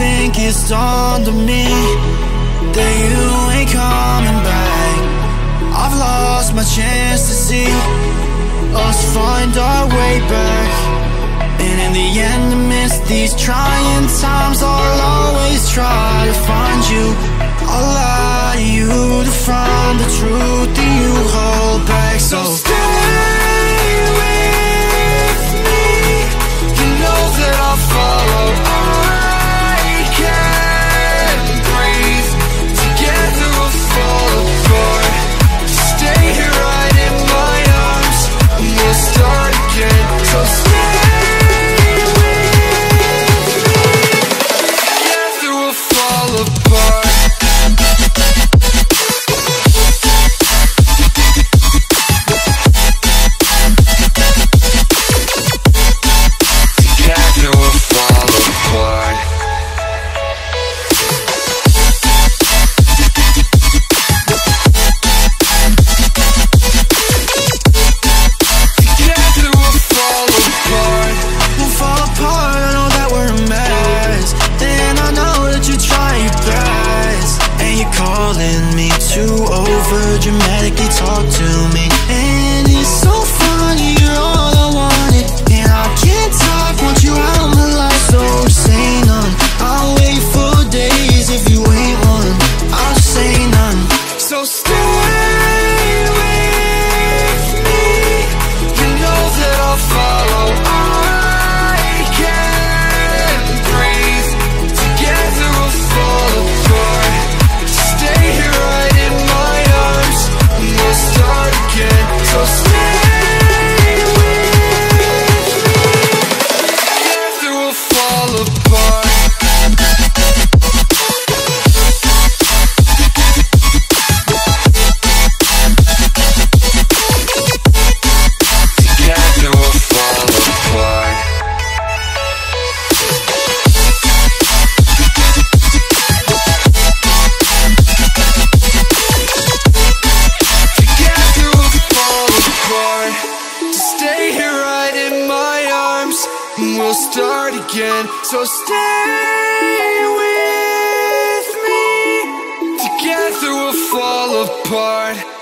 think it's dawned on me that you ain't coming back. I've lost my chance to see us find our way back. And in the end, amidst these trying times, I'll always try to find you. I'll lie to you to find the truth that you hold back. So stay with me. You know that I'll follow. I can't breathe. Together we'll fall apart. Stay here right in my arms, and we'll start again. So stay with me. Together we'll fall apart. Dramatically talk to me, and it's so funny, you're all I wanted, and I can't talk, want you out of my life, so say none. I'll wait for days if you ain't one, I'll say none. So stay with me, you know that I'll follow. I can't breathe, together we'll fall apart. Stay here right in my arms, we'll start again. So stay with me. Together we'll fall apart. Together we'll fall apart. Stay here right in my arms, and we'll start again. So stay with me. Together we'll fall apart.